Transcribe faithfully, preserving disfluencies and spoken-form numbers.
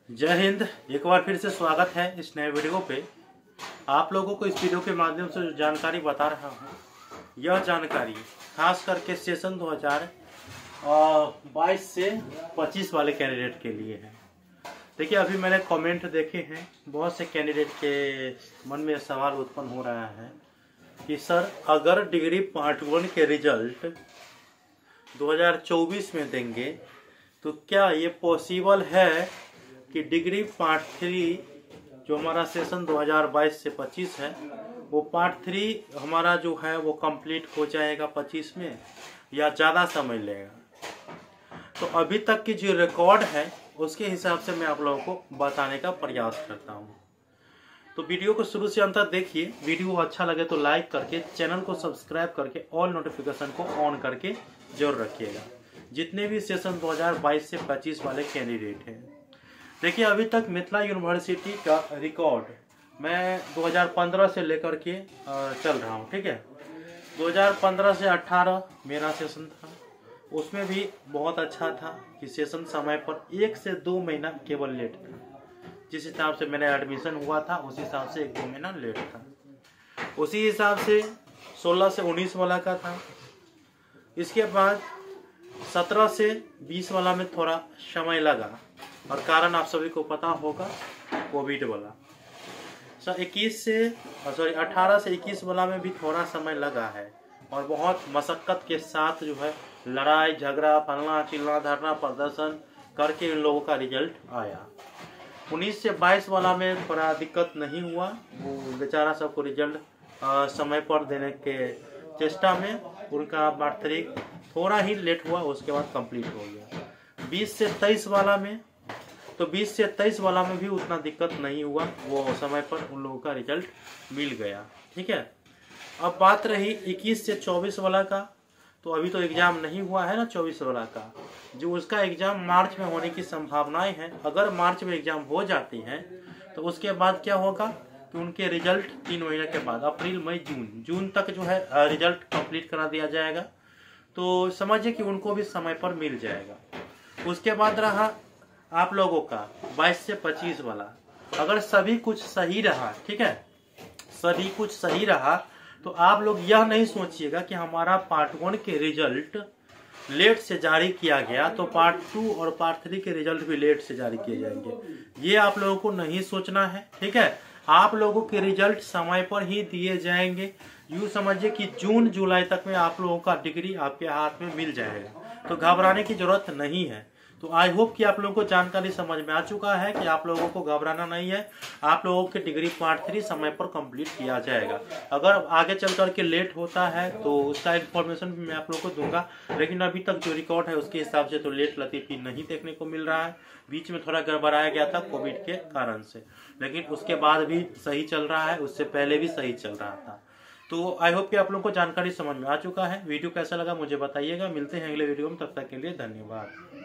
जय हिंद। एक बार फिर से स्वागत है इस नए वीडियो पे। आप लोगों को इस वीडियो के माध्यम से जो जानकारी बता रहा हूँ, यह जानकारी खास करके सेशन दो हज़ार बाईस से पच्चीस वाले कैंडिडेट के लिए है। देखिए, अभी मैंने कमेंट देखे हैं, बहुत से कैंडिडेट के मन में सवाल उत्पन्न हो रहा है कि सर, अगर डिग्री पार्ट वन के रिजल्ट दो हज़ार चौबीस में देंगे तो क्या ये पॉसिबल है कि डिग्री पार्ट थ्री जो हमारा सेशन दो हज़ार बाईस से पच्चीस है, वो पार्ट थ्री हमारा जो है वो कंप्लीट हो जाएगा पच्चीस में, या ज़्यादा समय लेगा? तो अभी तक की जो रिकॉर्ड है उसके हिसाब से मैं आप लोगों को बताने का प्रयास करता हूँ। तो वीडियो को शुरू से अंत तक देखिए। वीडियो अच्छा लगे तो लाइक करके, चैनल को सब्सक्राइब करके, ऑल नोटिफिकेशन को ऑन करके जरूर रखिएगा। जितने भी सेशन दो हज़ार बाईस से पच्चीस वाले कैंडिडेट हैं, देखिए, अभी तक मिथिला यूनिवर्सिटी का रिकॉर्ड मैं दो हज़ार पंद्रह से लेकर के चल रहा हूँ। ठीक है, दो हज़ार पंद्रह से अठारह मेरा सेशन था, उसमें भी बहुत अच्छा था कि सेशन समय पर एक से दो महीना केवल लेट था। जिस हिसाब से मेरा एडमिशन हुआ था उस हिसाब से एक दो महीना लेट था। उसी हिसाब से सोलह से उन्नीस वाला का था। इसके बाद सत्रह से बीस वाला में थोड़ा समय लगा, और कारण आप सभी को पता होगा, कोविड वाला। सर इक्कीस से सॉरी अठारह से इक्कीस वाला में भी थोड़ा समय लगा है, और बहुत मशक्कत के साथ जो है लड़ाई झगड़ा, फलना चिल्ला, धरना प्रदर्शन करके इन लोगों का रिजल्ट आया। उन्नीस से बाईस वाला में थोड़ा दिक्कत नहीं हुआ, वो बेचारा सबको रिजल्ट समय पर देने के चेष्टा में उनका पार्ट थ्री थोड़ा ही लेट हुआ, उसके बाद कंप्लीट हो गया। बीस से तेईस वाला में तो बीस से तेईस वाला में भी उतना दिक्कत नहीं हुआ, वो समय पर उन लोगों का रिजल्ट मिल गया। ठीक है, अब बात रही इक्कीस से चौबीस वाला का। तो अभी तो एग्जाम नहीं हुआ है ना चौबीस वाला का, जो उसका एग्जाम मार्च में होने की संभावनाएं हैं। अगर मार्च में एग्जाम हो जाती हैं तो उसके बाद क्या होगा कि उनके रिजल्ट तीन महीने के बाद अप्रैल मई जून जून तक जो है रिजल्ट कंप्लीट करा दिया जाएगा। तो समझिए कि उनको भी समय पर मिल जाएगा। उसके बाद रहा आप लोगों का बाईस से पच्चीस वाला। अगर सभी कुछ सही रहा, ठीक है, सभी कुछ सही रहा, तो आप लोग यह नहीं सोचिएगा कि हमारा पार्ट वन के रिजल्ट लेट से जारी किया गया तो पार्ट टू और पार्ट थ्री के रिजल्ट भी लेट से जारी किए जाएंगे। ये आप लोगों को नहीं सोचना है। ठीक है, आप लोगों के रिजल्ट समय पर ही दिए जाएंगे। यूँ समझिए कि जून जुलाई तक में आप लोगों का डिग्री आपके हाथ में मिल जाएगा, तो घबराने की जरूरत नहीं है। तो आई होप कि आप लोगों को जानकारी समझ में आ चुका है कि आप लोगों को घबराना नहीं है। आप लोगों के डिग्री पार्ट थ्री समय पर कंप्लीट किया जाएगा। अगर आगे चल कर के लेट होता है तो उसका इन्फॉर्मेशन भी मैं आप लोगों को दूंगा, लेकिन अभी तक जो रिकॉर्ड है उसके हिसाब से तो लेट लतीफी नहीं देखने को मिल रहा है। बीच में थोड़ा गड़बड़ाया गया था कोविड के कारण से, लेकिन उसके बाद भी सही चल रहा है, उससे पहले भी सही चल रहा था। तो आई होप कि आप लोगों को जानकारी समझ में आ चुका है। वीडियो कैसा लगा मुझे बताइएगा। मिलते हैं अगले वीडियो में, तब तक के लिए धन्यवाद।